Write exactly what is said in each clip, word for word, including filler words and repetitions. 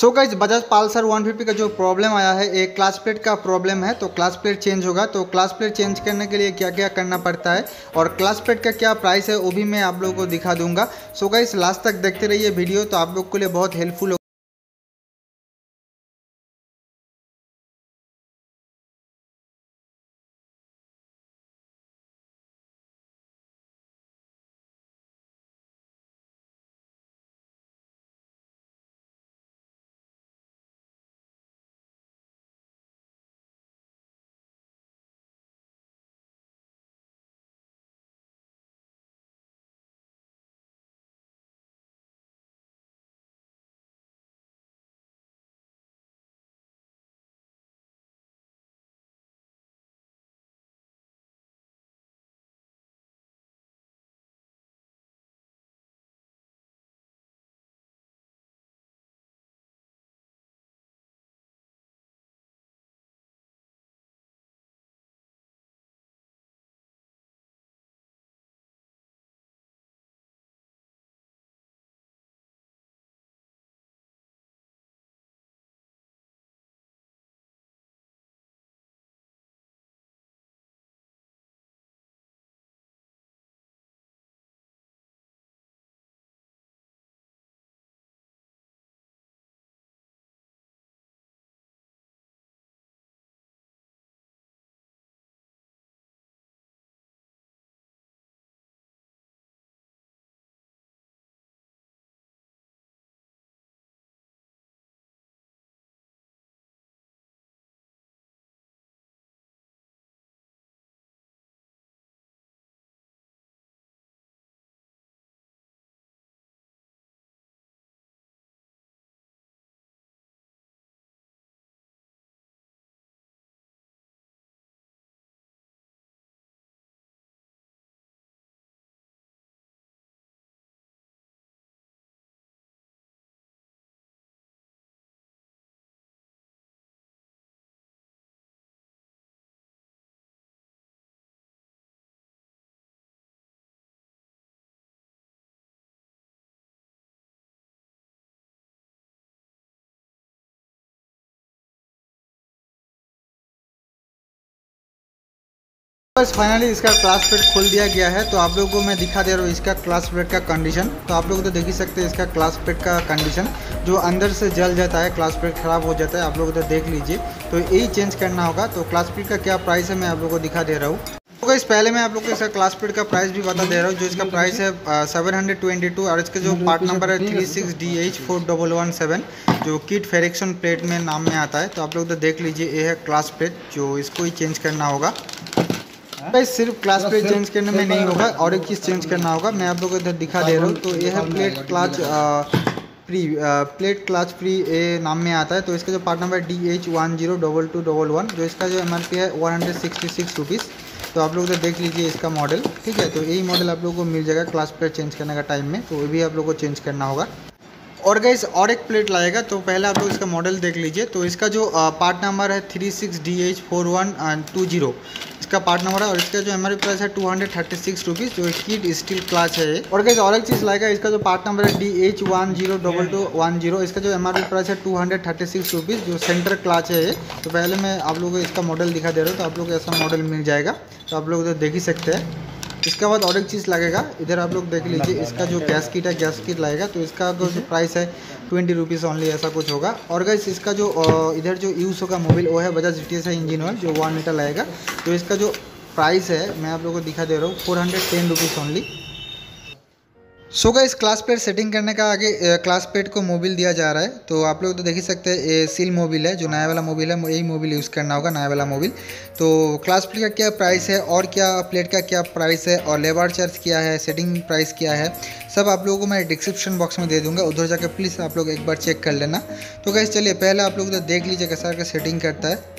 सो guys Bajaj Pulsar one fifty का जो problem आया है एक क्लास प्लेट का प्रॉब्लम है। तो क्लास प्लेट चेंज होगा, तो क्लास प्लेट चेंज करने के लिए क्या क्या करना पड़ता है और क्लास प्लेट का क्या प्राइस है वो भी मैं आप लोगों को दिखा दूंगा। सो गाइस लास्ट तक देखते रहिए वीडियो, तो आप लोग के लिए बहुत हेल्पफुल होगा। बस फाइनली इसका क्लास प्लेट खोल दिया गया है। तो आप लोगों को मैं दिखा दे रहा हूँ इसका क्लास प्लेट का कंडीशन। तो आप लोग तो देख ही सकते हैं इसका क्लास प्लेट का कंडीशन, जो अंदर से जल जाता है, क्लास प्लेट खराब हो जाता है। आप लोग तो देख लीजिए, तो यही चेंज करना होगा। तो क्लास प्लेट का क्या प्राइस है मैं आप लोग को दिखा दे रहा हूँ। तो गाइस पहले मैं आप लोग को इसका क्लास प्लेट का प्राइस भी बता दे रहा हूँ। जो इसका प्राइस है सेवन हंड्रेड ट्वेंटी टू और इसका जो पार्ट नंबर है three six D H four double one seven, जो किट फेरिक्सन प्लेट में नाम में आता है। तो आप लोग तो देख लीजिए, ये है क्लास प्लेट, जो इसको ही चेंज करना होगा। भाई सिर्फ क्लास प्लेट चेंज करने में नहीं होगा, और एक चीज़ चेंज करना होगा, मैं आप लोगों को इधर दिखा दे रहा हूँ। तो ये है plate clutch free, plate clutch free ये नाम में आता है। तो इसका जो part number D H one zero double two double one, जो इसका जो एम आर पी है one hundred sixty six rupees. तो आप लोग तो देख लीजिए इसका मॉडल, ठीक है। तो यही मॉडल आप लोगों को मिल जाएगा क्लास प्लेट चेंज करने का टाइम में, तो वो भी आप लोग को चेंज करना होगा। और गाइस और एक प्लेट लाएगा, तो पहले आप लोग इसका मॉडल देख लीजिए। तो इसका जो पार्ट नंबर है three six D H four one two zero, इसका पार्ट नंबर है। और इसका जो एम आर पी प्राइस है two hundred thirty six rupees, जो किट स्टील क्लच है। और गाइस और एक चीज़ लाएगा, इसका जो पार्ट नंबर है D H one zero double two one zero, इसका जो एम आर पी प्राइस है two hundred thirty six rupees, जो सेंटर क्लच है। तो पहले मैं आप लोगों को इसका मॉडल दिखा दे रहा हूँ, तो आप लोग को ऐसा मॉडल मिल जाएगा। तो आप लोग तो देख ही सकते हैं। इसके बाद और एक चीज़ लगेगा, इधर आप लोग देख लीजिए, इसका जो गैस किट है, गैस किट लगेगा। तो इसका जो प्राइस है ट्वेंटी रुपीज़ ओनली, ऐसा कुछ होगा। और गाइस इसका जो इधर जो यूज़ होगा मोबिल, वो है Bajaj G T S engine oil, जो वन लीटर लगेगा। तो इसका जो प्राइस है मैं आप लोगों को दिखा दे रहा हूँ, four hundred ten rupees only. So guys class plate setting करने का आगे क्लास प्लेट को मोबिल दिया जा रहा है। तो आप लोग तो देख ही सकते हैं, ये सील मोबिल है, जो नया वाला मोबिल है, यही मोबिल यूज़ करना होगा, नया वाला मोबिल। तो क्लास प्लेट का क्या प्राइस है और क्या प्लेट का क्या प्राइस है और लेबर चार्ज क्या है, सेटिंग प्राइस क्या है, सब आप लोगों को मैं डिस्क्रिप्शन बॉक्स में दे दूंगा, उधर जाकर प्लीज़ आप लोग एक बार चेक कर लेना। तो गाइस चलिए पहले आप लोग तो देख लीजिए कैसा करके सेटिंग करता है।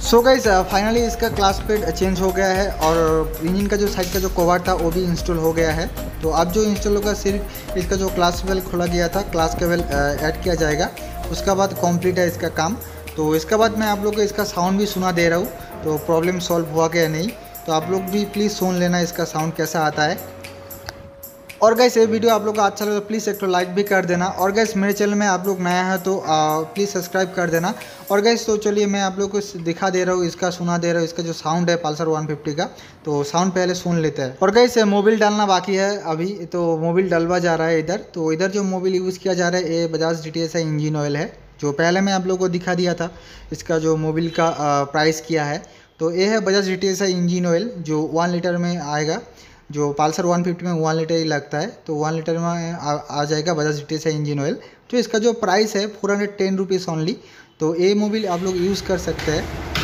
सो गाइस फाइनली इसका क्लास प्लेट चेंज हो गया है और इंजन का जो साइड का जो कवर था वो भी इंस्टॉल हो गया है। तो अब जो इंस्टॉल होगा सिर्फ इसका जो क्लास केबल खोला गया था, क्लास केबल ऐड किया जाएगा, उसका बाद कंप्लीट है इसका काम। तो इसके बाद मैं आप लोग को इसका साउंड भी सुना दे रहा हूँ, तो प्रॉब्लम सॉल्व हुआ क्या नहीं, तो आप लोग भी प्लीज़ सुन लेना इसका साउंड कैसा आता है। और गैस ये वीडियो आप लोग को अच्छा लगे तो प्लीज़ एक तो लाइक भी कर देना। और गैस मेरे चैनल में आप लोग नया है तो प्लीज़ सब्सक्राइब कर देना। और गैस तो चलिए मैं आप लोग को दिखा दे रहा हूँ, इसका सुना दे रहा हूँ, इसका जो साउंड है पल्सर वन फिफ्टी का, तो साउंड पहले सुन लेते हैं। और गैस मोबिल डालना बाकी है अभी, तो मोबिल डलवा जा रहा है इधर। तो इधर जो मोबिल यूज़ किया जा रहा है ये Bajaj D T S engine oil है, जो पहले मैं आप लोग को दिखा दिया था। इसका जो मोबिल का प्राइस किया है, तो ये है Bajaj D T S engine oil, जो वन लीटर में आएगा। जो पल्सर वन फिफ्टी में वन लीटर ही लगता है, तो वन लीटर में आ, आ जाएगा Bajaj D T S engine oil. तो इसका जो प्राइस है four hundred ten rupees only. तो ये मोबिल आप लोग यूज़ कर सकते हैं।